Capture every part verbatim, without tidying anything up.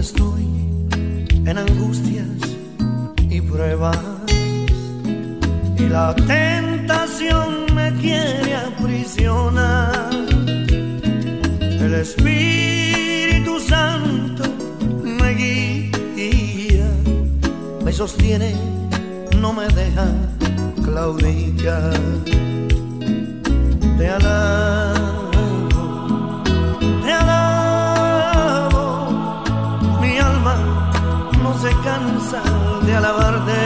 estoy en angustias y pruebas y la tentación me quiere aprisionar, el Espíritu Santo me guía, me sostiene, no me deja claudicar. Te alabo, te alabo, mi alma no se cansa de alabarte.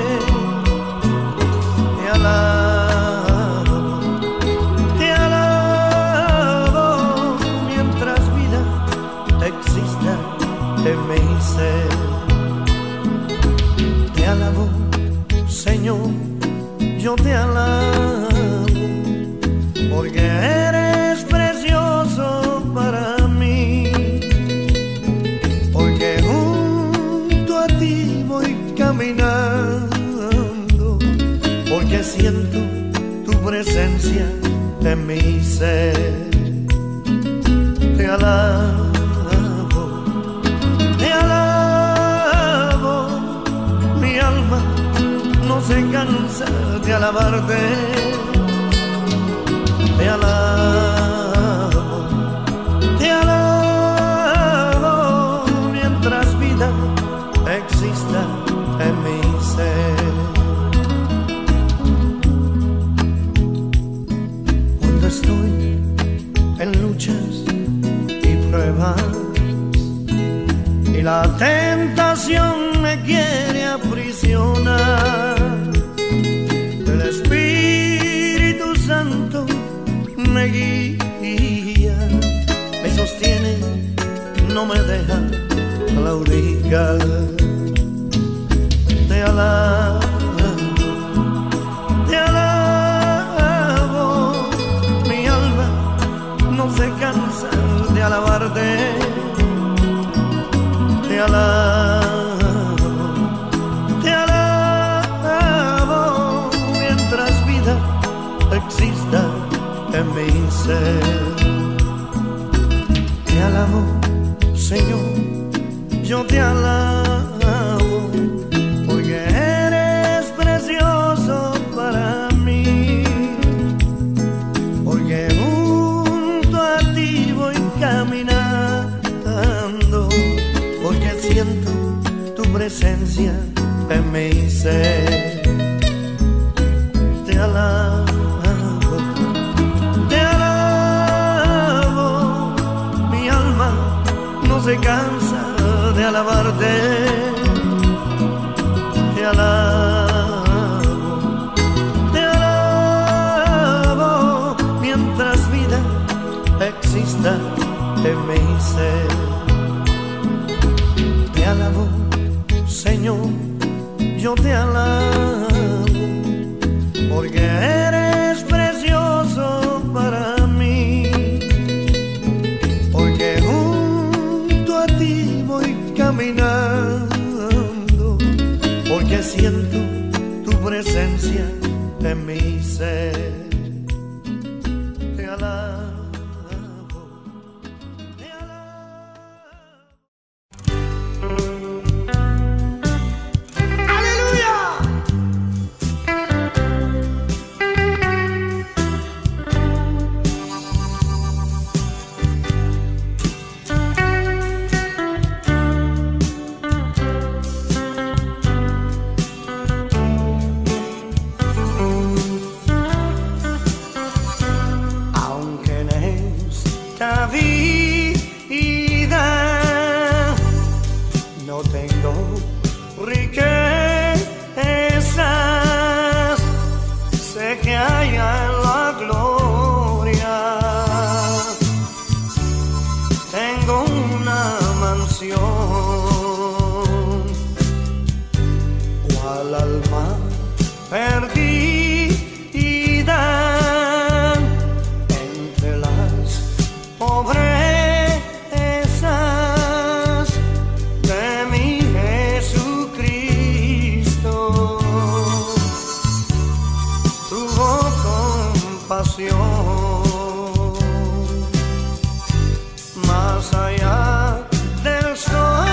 Te alabo, te alabo, mientras vida exista en mi ser. Te alabo, Señor, yo te alabo, porque eres precioso para mí, porque junto a ti voy caminando, porque siento tu presencia en mi ser. Te alabo, te alabo, mi alma no se cansa de alabarte. Te alabo, te alabo, mientras vida exista en mi ser. Cuando estoy en luchas y pruebas y la tentación me quiere aprisionar, el Espíritu Santo me guía, me sostiene, no me deja claudicar. Te alabo, te alabo, mi alma no se cansa de alabarte. Te alabo, te alabo, mientras vida exista en mi ser. Te alabo, Señor, yo te alabo, porque eres precioso para mí, porque junto a ti voy caminando, porque siento tu presencia en mi ser. Te alabo, no se cansa de alabarte. Te alabo, te alabo, mientras vida exista en mi ser. Te alabo, Señor, yo te alabo, porque eres precioso para mí, porque caminando, porque siento tu presencia en mi ser. Te alabo, te alabo. ¡Aleluya! Más allá del sol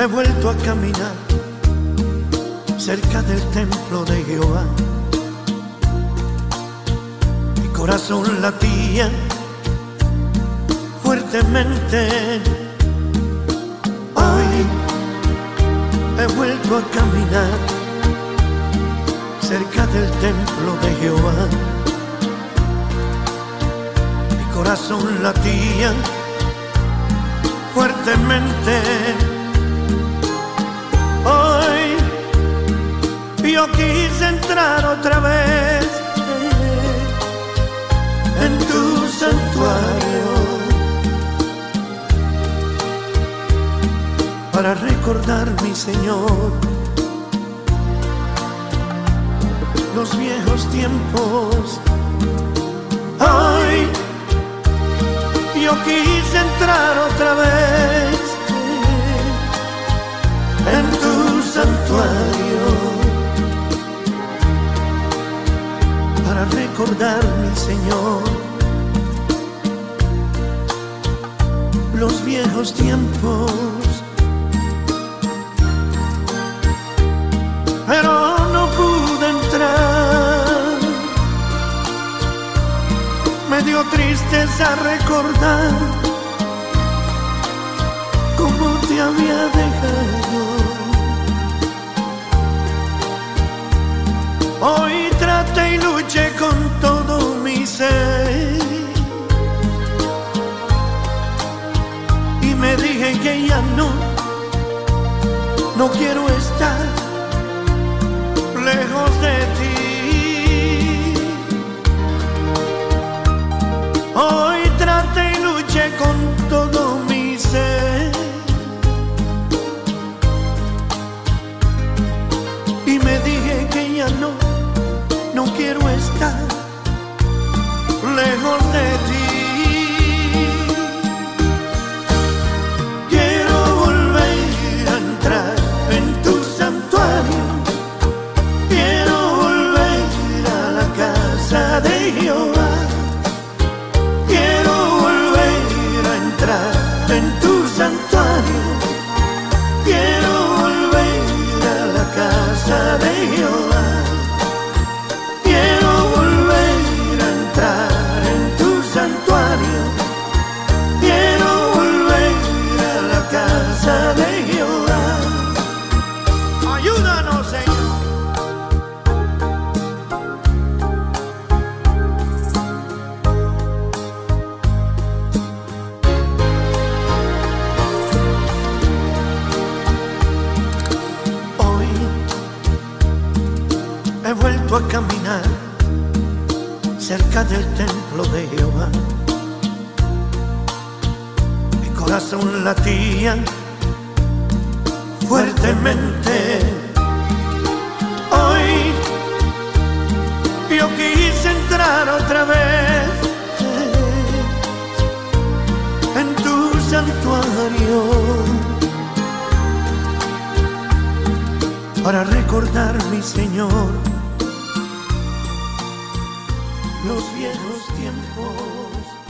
he vuelto a caminar cerca del templo de Jehová. Mi corazón latía fuertemente. Hoy he vuelto a caminar cerca del templo de Jehová. Mi corazón latía fuertemente. Hoy yo quise entrar otra vez en tu santuario para recordar, mi Señor, los viejos tiempos. Hoy yo quise entrar otra vez en tu santuario para recordar, mi Señor, los viejos tiempos. Pero no pude entrar, me dio tristeza recordar cómo te había dejado. Hoy traté y luché con todo mi ser y me dije que ya no, no quiero estar lejos de ti. Hoy traté y luché con todo mi ser y me dije que ya no, no quiero estar lejos de ti. Quiero volver a entrar en tu santuario, quiero volver a la casa de Jehová, quiero volver a entrar en tu santuario, quiero volver a la casa de Jehová, quiero volver a entrar en tu santuario, quiero volver a la casa de Jehová. Ayúdanos, Señor. He vuelto a caminar cerca del templo de Jehová. Mi corazón latía fuertemente. Hoy yo quise entrar otra vez en tu santuario para recordar, mi Señor, los viejos tiempos.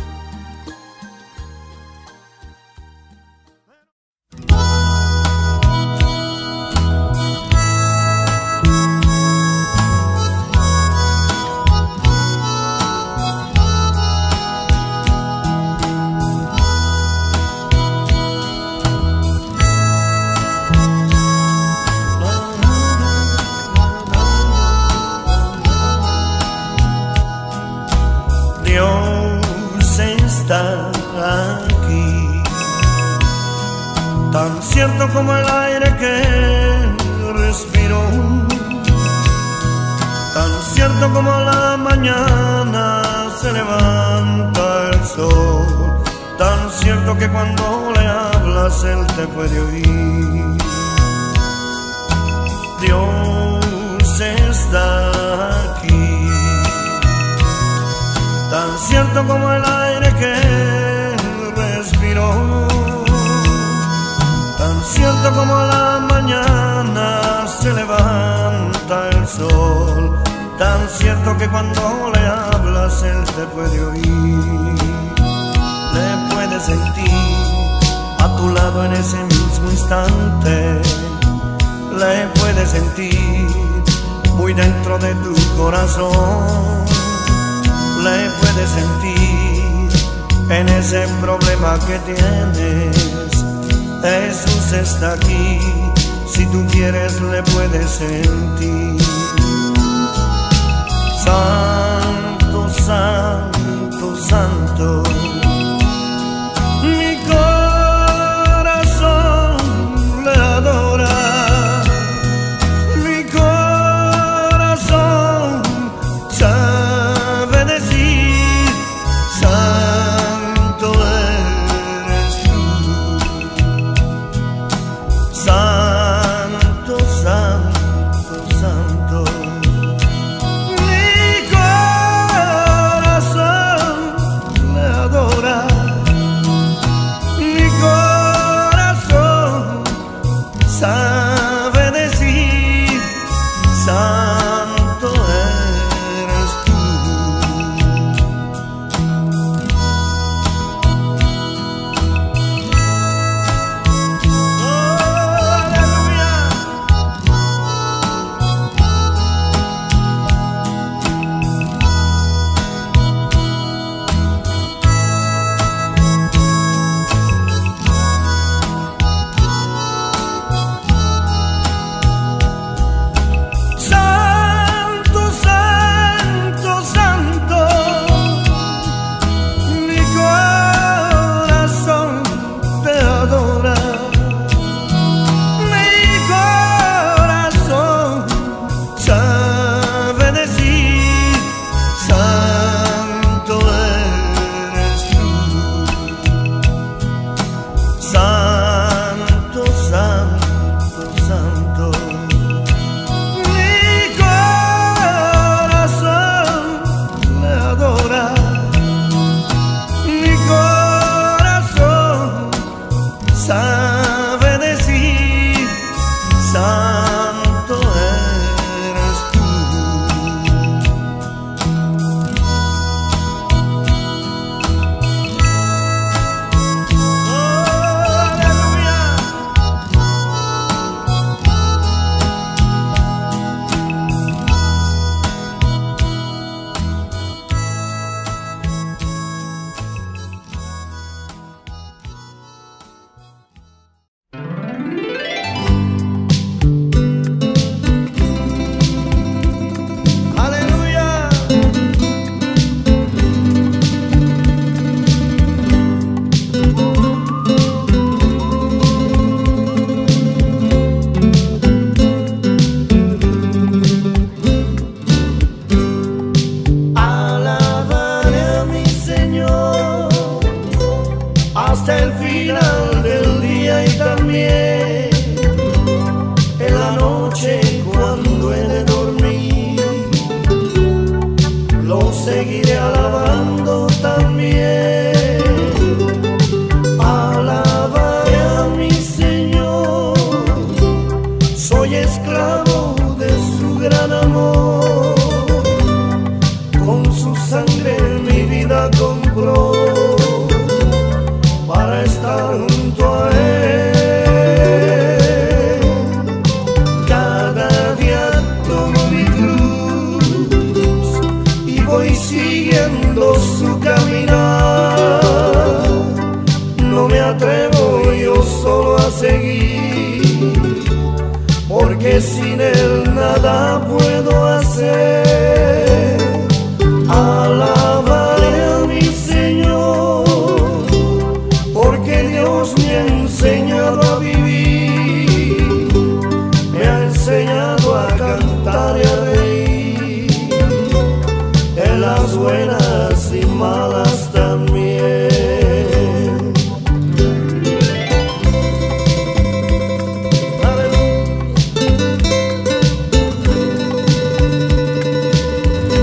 Dios está aquí, tan cierto como el aire que respiro, tan cierto como la mañana se levanta el sol, tan cierto que cuando le hablas Él te puede oír. Dios está aquí, tan cierto como el aire que respiro, tan cierto como la mañana se levanta el sol, tan cierto que cuando le hablas Él te puede oír, le puedes sentir a tu lado en ese mismo mismo instante le puedes sentir muy dentro de tu corazón, le puedes sentir en ese problema que tienes. Jesús está aquí, si tú quieres le puedes sentir. Santo, santo, santo, mi corazón le adora, mi corazón sabe decir, santo eres tú, santo, santo, santo. Sabe decir, santo eres tú. Oh, aleluya. Santo, santo, santo, mi corazón le adora, mi corazón sabe decir, santo eres tú. Hasta el final del día y también en la noche cuando he de dormir, lo seguiré alabando también. Alabaré a mi Señor, soy esclavo de su gran amor, con su sangre mi vida compró para estar junto a Él. Cada día tomo mi cruz y voy siguiendo su caminar. No me atrevo yo solo a seguir, porque sin Él nada puedo hacer. Alabaré a mi Señor, porque Dios me ha enseñado a vivir, me ha enseñado a cantar y a reír, en las buenas y malas también. Aleluya.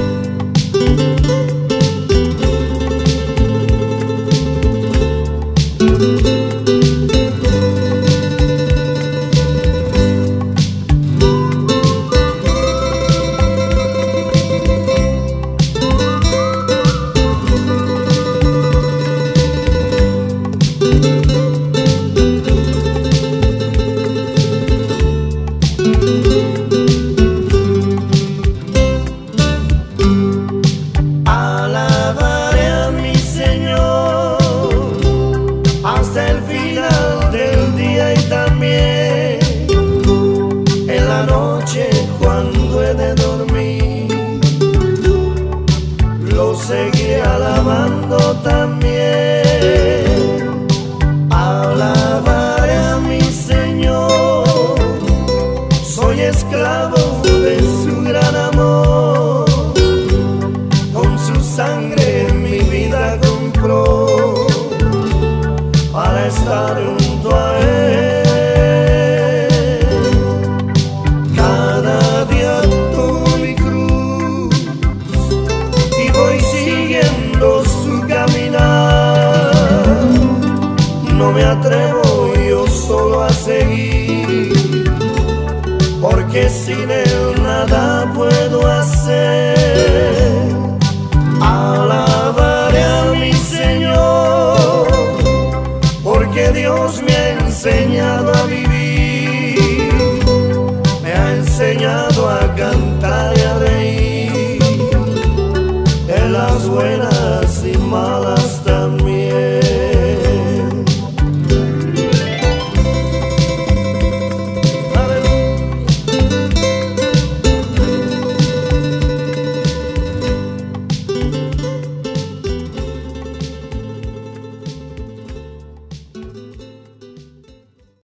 solo a seguir, porque sin él nada puedo hacer. Alabaré a mi Señor, porque Dios me ha enseñado